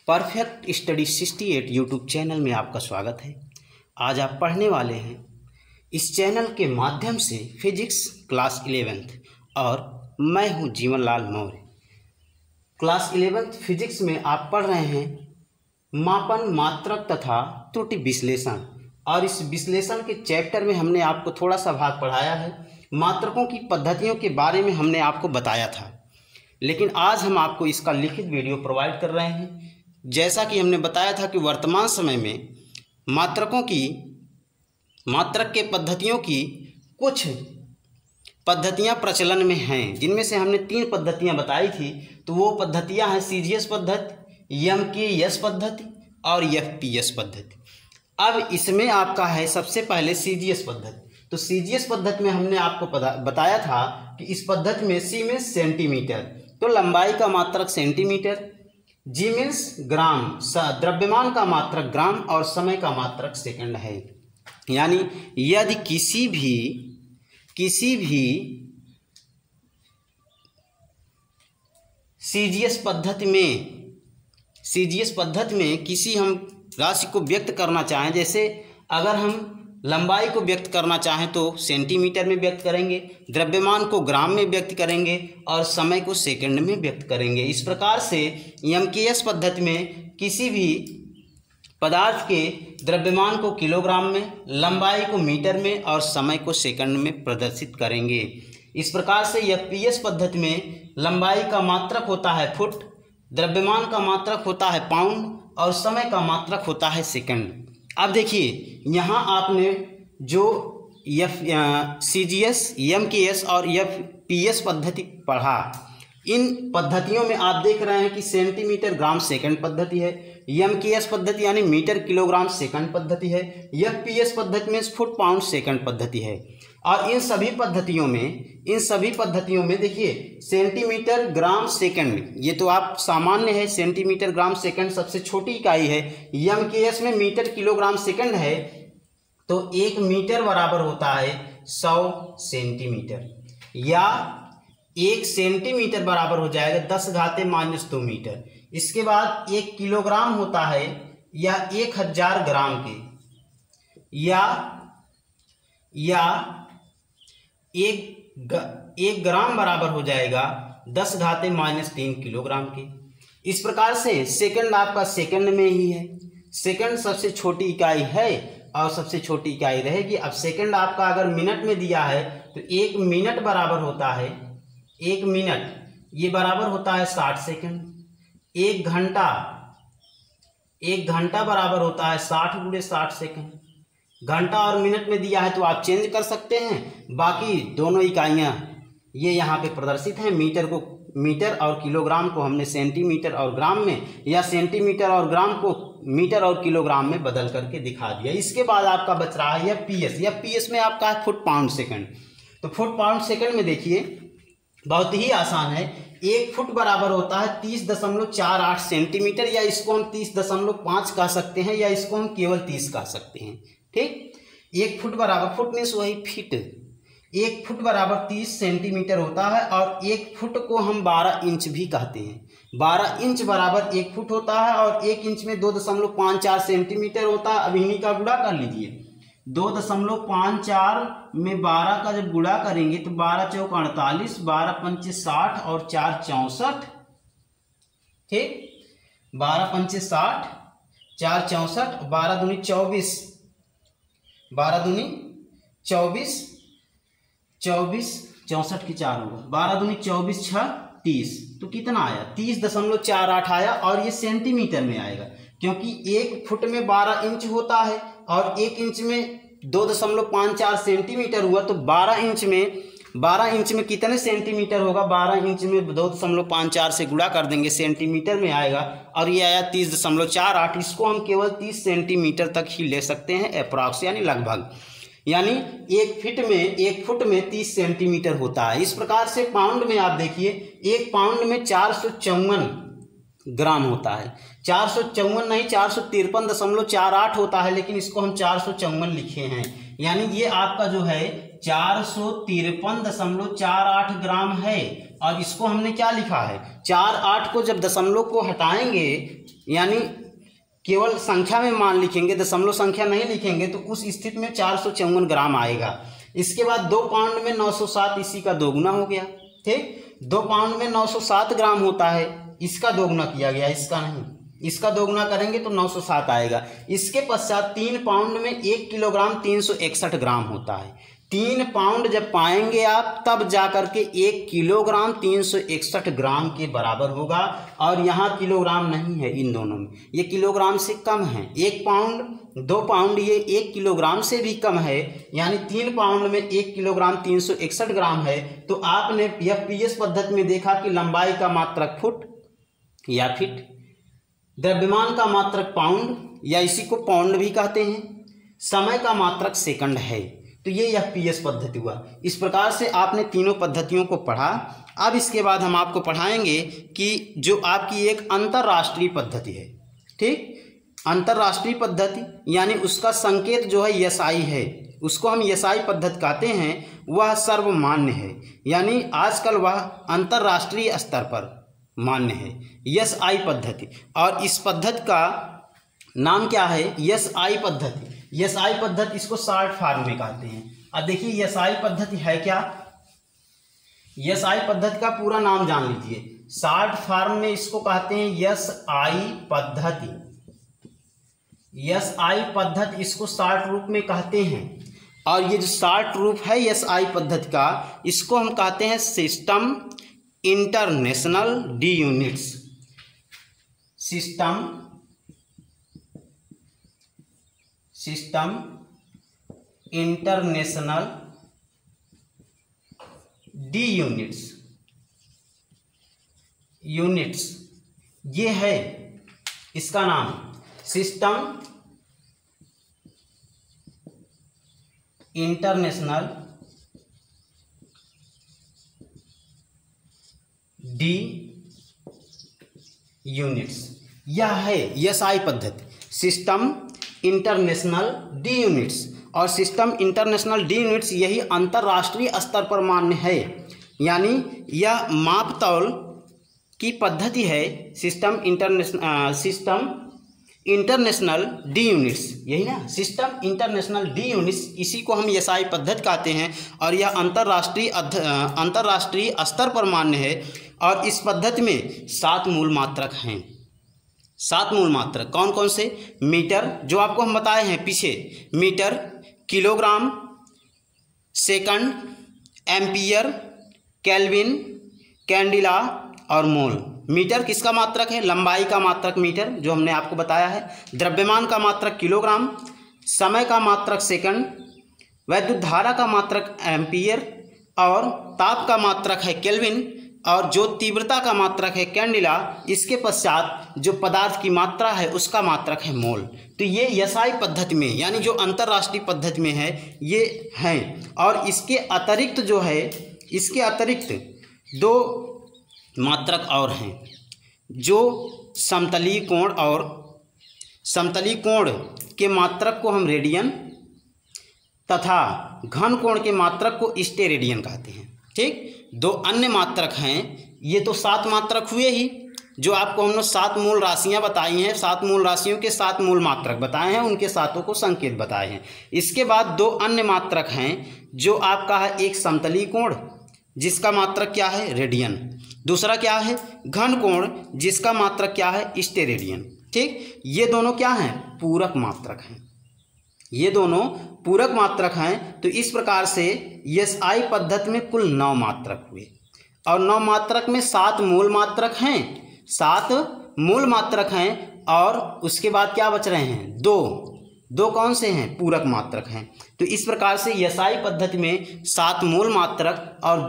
Perfect study 68 YouTube channel में आपका स्वागत है। आज आप पढ़ने वाले हैं इस चैनल के माध्यम से फिजिक्स क्लास 11th और मैं हूं जीवन लाल मौर्य। क्लास 11th फिजिक्स में आप पढ़ रहे हैं मापन, मात्रक तथा त्रुटि विश्लेषण, और इस विश्लेषण के चैप्टर में हमने आपको थोड़ा सा भाग पढ़ाया है। मात्रकों की पद्धतियों के बारे में हमने आपको बताया था, लेकिन आज हम आपको इसका लिखित वीडियो प्रोवाइड कर रहे हैं। जैसा कि हमने बताया था कि वर्तमान समय में मात्रक के पद्धतियों की कुछ पद्धतियां प्रचलन में हैं, जिनमें से हमने 3 पद्धतियां बताई थी। तो वो पद्धतियां हैं सीजीएस पद्धति, एमकेएस पद्धति और एफपीएस पद्धति। अब इसमें आपका है सबसे पहले सीजीएस पद्धति। तो सीजीएस पद्धति में हमने आपको बताया था कि इस पद्धति में सी मीन्स सेंटीमीटर, तो लंबाई का मात्रक सेंटीमीटर, जी मीन्स ग्राम, द्रव्यमान का मात्रक ग्राम और समय का मात्रक सेकंड है। यानी यदि किसी भी सीजीएस पद्धति में किसी हम राशि को व्यक्त करना चाहें, जैसे अगर हम लंबाई को व्यक्त करना चाहें तो सेंटीमीटर में व्यक्त करेंगे, द्रव्यमान को ग्राम में व्यक्त करेंगे और समय को सेकंड में व्यक्त करेंगे। इस प्रकार से एमकेएस पद्धति में किसी भी पदार्थ के द्रव्यमान को किलोग्राम में, लंबाई को मीटर में और समय को सेकंड में प्रदर्शित करेंगे। इस प्रकार से एफपीएस पद्धति में लंबाई का मात्रक होता है फुट, द्रव्यमान का मात्रक होता है पाउंड और समय का मात्रक होता है सेकंड। अब देखिए यहाँ आपने जो सीजीएस, एमकेएस और एफपीएस पद्धति पढ़ा, इन पद्धतियों में आप देख रहे हैं कि सेंटीमीटर ग्राम सेकंड पद्धति है, एमकेएस पद्धति यानी मीटर किलोग्राम सेकंड पद्धति है, एफपीएस पद्धति में फुट पाउंड सेकंड पद्धति है। और इन सभी पद्धतियों में देखिए सेंटीमीटर ग्राम सेकंड, ये तो आप सामान्य है, सेंटीमीटर ग्राम सेकंड सबसे छोटी इकाई है। एमकेएस में मीटर किलोग्राम सेकंड है, तो 1 मीटर बराबर होता है 100 सेंटीमीटर, या 1 सेंटीमीटर बराबर हो जाएगा 10⁻² मीटर। इसके बाद 1 किलोग्राम होता है या 1000 ग्राम के, या 1 ग्राम बराबर हो जाएगा 10⁻³ किलोग्राम के। इस प्रकार से सेकंड आपका सेकंड में ही है, सेकंड सबसे छोटी इकाई है और सबसे छोटी इकाई रहेगी। अब सेकंड आपका अगर मिनट में दिया है तो 1 मिनट बराबर होता है, 1 मिनट ये बराबर होता है 60 सेकंड। 1 घंटा बराबर होता है 60 × 60 सेकंड। घंटा और मिनट में दिया है तो आप चेंज कर सकते हैं। बाकी दोनों इकाइयाँ ये यहाँ पे प्रदर्शित हैं। मीटर और किलोग्राम को हमने सेंटीमीटर और ग्राम में, या सेंटीमीटर और ग्राम को मीटर और किलोग्राम में बदल करके दिखा दिया। इसके बाद आपका बच रहा है एफपीएस में आपका है फुट पाउंड सेकंड। तो फुट पाउंड सेकंड में देखिए बहुत ही आसान है। 1 फुट बराबर होता है 30.48 सेंटीमीटर, या इसको हम 30.5 कह सकते हैं, या इसको हम केवल 30 कह सकते हैं। ठीक, 1 फुट बराबर, फुट मीन्स वही फीट, 1 फुट बराबर 30 सेंटीमीटर होता है, और 1 फुट को हम 12 इंच भी कहते हैं। 12 इंच बराबर 1 फुट होता है, और 1 इंच में 2.54 सेंटीमीटर होता है। अब इन्हीं का गुणा कर लीजिए, 2.54 में 12 का जब गुणा करेंगे तो 12 चौक 48, 12 पंचे 60 और 4 64। ठीक, 12 पंचे 60, 4 64, 12 दूनी 24, 12 दूनी 24, 64 की 4 होगा, 12 दूनी 24, 6 30। तो कितना आया? 30.48 आया, और ये सेंटीमीटर में आएगा क्योंकि 1 फुट में 12 इंच होता है और 1 इंच में 2.54 सेंटीमीटर हुआ। तो 12 इंच में कितने सेंटीमीटर होगा? 12 इंच में 2.54 से गुणा कर देंगे, सेंटीमीटर में आएगा, और ये आया 30.48। इसको हम केवल 30 सेंटीमीटर तक ही ले सकते हैं, अप्रॉक्स यानी लगभग। यानी 1 फुट में 30 सेंटीमीटर होता है। इस प्रकार से पाउंड में आप देखिए, 1 पाउंड में 454 ग्राम होता है। 454 नहीं, 453.48 होता है, लेकिन इसको हम 454 लिखे हैं। यानी ये आपका जो है 453.48 ग्राम है। और इसको हमने क्या लिखा है 4 8 को जब दशमलव को हटाएंगे यानी केवल संख्या में मान लिखेंगे, दशमलव संख्या नहीं लिखेंगे, तो उस स्थिति में 454 ग्राम आएगा। इसके बाद 2 पाउंड में 907, इसी का दोगुना हो गया। ठीक, 2 पाउंड में 907 ग्राम होता है, इसका दोगुना किया गया, इसका नहीं, इसका दोगुना करेंगे तो 907 आएगा। इसके पश्चात 3 पाउंड में 1 किलोग्राम 361 ग्राम होता है। 3 पाउंड जब पाएंगे आप तब जाकर के 1 किलोग्राम 361 ग्राम के बराबर होगा, और यहाँ किलोग्राम नहीं है इन दोनों में, ये किलोग्राम से कम है। 1 पाउंड 2 पाउंड ये 1 किलोग्राम से भी कम है, यानी 3 पाउंड में 1 किलोग्राम 361 ग्राम है। तो आपने एफपीएस पद्धति में देखा कि लंबाई का मात्रक फुट या फीट, द्रव्यमान का मात्रक पाउंड या इसी को पाउंड भी कहते हैं, समय का मात्रक सेकंड है। तो ये एफपीएस पद्धति हुआ। इस प्रकार से आपने तीनों पद्धतियों को पढ़ा। अब इसके बाद हम आपको पढ़ाएंगे कि जो आपकी एक अंतर्राष्ट्रीय पद्धति है। ठीक, अंतर्राष्ट्रीय पद्धति यानी उसका संकेत जो है एसआई है, उसको हम एसआई पद्धति कहते हैं। वह सर्वमान्य है, यानी आजकल वह अंतर्राष्ट्रीय स्तर पर मान्य है, एसआई पद्धति। और इस पद्धति का नाम क्या है, एसआई पद्धति। एसआई पद्धति इसको शॉर्ट फॉर्म में कहते हैं। अब देखिए एसआई पद्धति है क्या, एसआई पद्धति का पूरा नाम जान लीजिए। शॉर्ट फॉर्म में इसको कहते हैं एसआई पद्धति। एसआई पद्धति इसको शॉर्ट रूप में कहते हैं। और ये जो शॉर्ट रूप है एसआई पद्धति का, इसको हम कहते हैं system international de units. System international de units ये है इसका नाम, सिस्टम इंटरनेशनल डी यूनिट्स। यह है एसआई पद्धति, सिस्टम इंटरनेशनल डी यूनिट्स। और सिस्टम इंटरनेशनल डी यूनिट्स यही अंतर्राष्ट्रीय स्तर पर मान्य है, यानी यह मापतौल की पद्धति है। सिस्टम इंटरनेशनल डी यूनिट्स, यही ना, सिस्टम इंटरनेशनल डी यूनिट्स, इसी को हम एसआई पद्धति कहते हैं। और यह अंतर्राष्ट्रीय स्तर पर मान्य है। और इस पद्धति में 7 मूल मात्रक हैं। 7 मूल मात्रक कौन कौन से, मीटर जो आपको हम बताए हैं पीछे, metre, kilogram, second, ampere, kelvin, candela और मोल। मीटर किसका मात्रक है, लंबाई का मात्रक मीटर जो हमने आपको बताया है। द्रव्यमान का मात्रक किलोग्राम, समय का मात्रक सेकंड, वैद्युत धारा का मात्रक एम्पियर, और ताप का मात्रक है केल्विन, और जो तीव्रता का मात्रक है कैंडिला। इसके पश्चात जो पदार्थ की मात्रा है उसका मात्रक है मोल। तो ये एसआई पद्धति में यानी जो अंतर्राष्ट्रीय पद्धति में है ये हैं। और इसके अतिरिक्त जो है, इसके अतिरिक्त 2 मात्रक और हैं, जो समतलीय कोण और समतलीय कोण के मात्रक को हम रेडियन तथा घन कोण के मात्रक को स्टेरेडियन कहते हैं। ठीक, 2 अन्य मात्रक हैं। ये तो 7 मात्रक हुए ही, जो आपको हमने 7 मूल राशियां बताई हैं, 7 मूल राशियों के 7 मूल मात्रक बताए हैं, उनके सातों को संकेत बताए हैं। इसके बाद 2 अन्य मात्रक हैं, जो आपका है एक समतलीय कोण जिसका मात्रक क्या है, रेडियन। दूसरा क्या है, घन कोण जिसका मात्रक क्या है, स्टेरेडियन। ठीक, ये दोनों क्या हैं, पूरक मात्रक हैं। ये दोनों पूरक मात्रक हैं। तो इस प्रकार से एसआई पद्धति में कुल 9 मात्रक हुए। और 9 मात्रक में 7 मूल मात्रक हैं, 7 मूल मात्रक हैं। और उसके बाद क्या बच रहे हैं, 2 कौन से हैं, पूरक मात्रक हैं। तो इस प्रकार से एसआई पद्धति में 7 मूल मात्रक और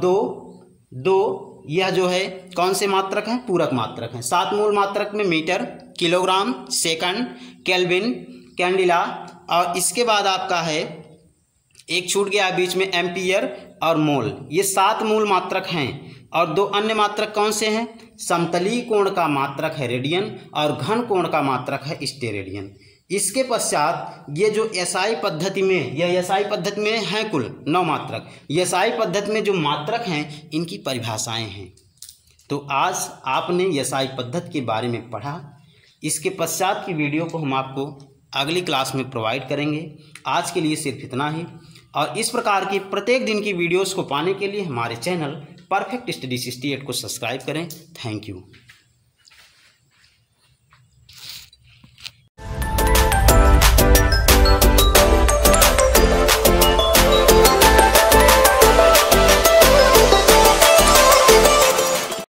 2 यह जो है कौन से मात्रक हैं, पूरक मात्रक हैं। 7 मूल मात्रक में metre, kilogram, second, kelvin, candela, और इसके बाद आपका है एक छूट गया बीच में, एम्पियर और मोल। ये 7 मूल मात्रक हैं। और 2 अन्य मात्रक कौन से हैं, समतलीय कोण का मात्रक है रेडियन और घन कोण का मात्रक है स्टेरेडियन। इसके पश्चात ये जो एसआई पद्धति में, यह एसआई पद्धति में है कुल 9 मात्रक। एसआई पद्धति में जो मात्रक हैं इनकी परिभाषाएं हैं। तो आज आपने एसआई पद्धति के बारे में पढ़ा। इसके पश्चात की वीडियो को हम आपको अगली क्लास में प्रोवाइड करेंगे। आज के लिए सिर्फ इतना ही, और इस प्रकार की प्रत्येक दिन की वीडियोस को पाने के लिए हमारे चैनल परफेक्ट स्टडी 68 को सब्सक्राइब करें। Thank you.